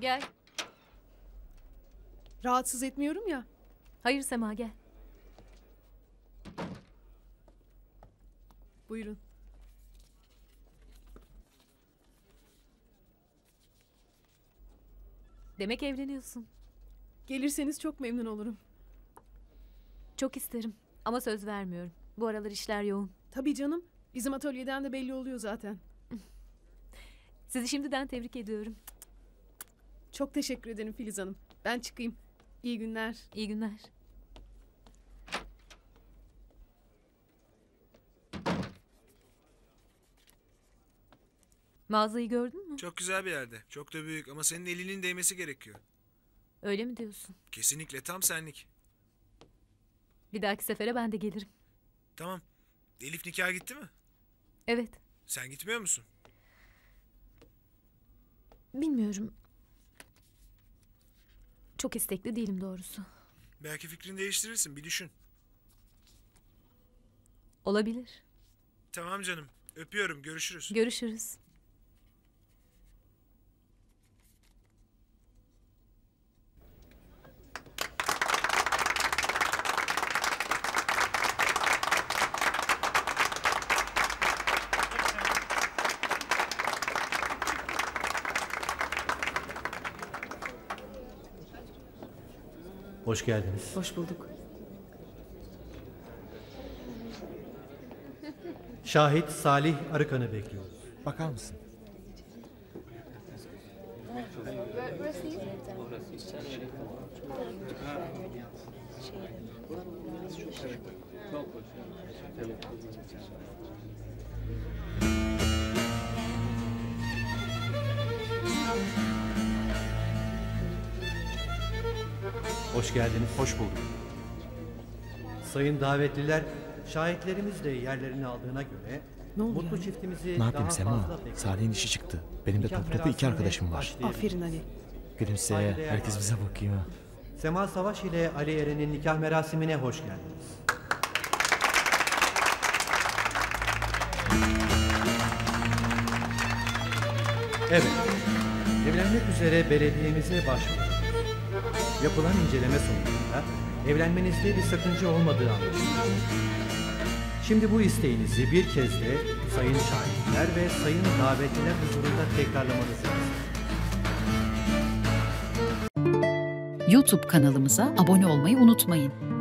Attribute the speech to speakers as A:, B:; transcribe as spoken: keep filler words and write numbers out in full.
A: Gel.
B: Rahatsız etmiyorum ya.
A: Hayır Sema, gel.
B: Buyurun.
A: Demek evleniyorsun.
B: Gelirseniz çok memnun olurum.
A: Çok isterim ama söz vermiyorum. Bu aralar işler yoğun.
B: Tabii canım. Bizim atölyeden de belli oluyor zaten.
A: Sizi şimdiden tebrik ediyorum.
B: Çok teşekkür ederim Filiz Hanım. Ben çıkayım. İyi günler.
A: İyi günler. Mağazayı gördün mü?
C: Çok güzel bir yerde. Çok da büyük ama senin elinin değmesi gerekiyor.
A: Öyle mi diyorsun?
C: Kesinlikle tam senlik.
A: Bir dahaki sefere ben de gelirim.
C: Tamam. Elif nikaha gitti mi?
A: Evet.
C: Sen gitmiyor musun?
A: Bilmiyorum. Çok istekli değilim doğrusu.
C: Belki fikrini değiştirirsin. Bir düşün.
A: Olabilir.
C: Tamam canım. Öpüyorum. Görüşürüz.
A: Görüşürüz.
D: Hoş geldiniz.
B: Hoş bulduk.
D: Şahit Salih Arıkan'ı bekliyoruz.
E: Bakar mısın?
D: Hoş geldiniz.
E: Hoş bulduk.
D: Sayın davetliler, şahitlerimiz de yerlerini aldığına göre
B: Ne oluyor
D: mutlu
B: yani?
D: çiftimizi
E: Ne
D: daha
E: yapayım Sema?
D: fazla beklemek-
E: Salih'in işi çıktı. Benim de
D: Nikah
E: top topu iki
D: merasimine
E: arkadaşım var.
D: başlayabiliriz.
B: Aferin Ali.
E: Gülümse.
D: Saygıdeğer
E: Herkes bize bakıyor.
D: Sema Savaş ile Ali Eren'in nikah merasimine hoş geldiniz. Evet, evlenmek üzere belediyemize başvurduk. Yapılan inceleme sonucunda evlenmenizde bir sakınca olmadığı anlaşıldı. Şimdi bu isteğinizi bir kez de sayın şahitler ve sayın davetliler huzurunda tekrarlamanız lazım.
F: YouTube kanalımıza abone olmayı unutmayın.